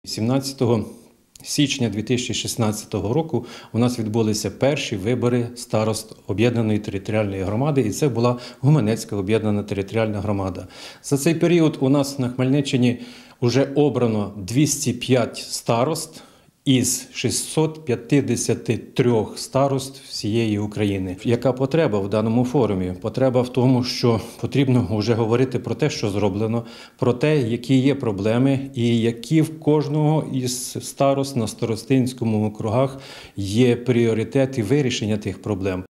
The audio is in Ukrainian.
17 січня 2016 року у нас відбулися перші вибори старост об'єднаної територіальної громади, і це була Гуменецька об'єднана територіальна громада. За цей період у нас на Хмельниччині вже обрано 205 старост із 653 старост всієї України. Яка потреба в даному форумі? Потреба в тому, що потрібно вже говорити про те, що зроблено, про те, які є проблеми і які в кожного із старост на старостинському округах є пріоритети вирішення тих проблем.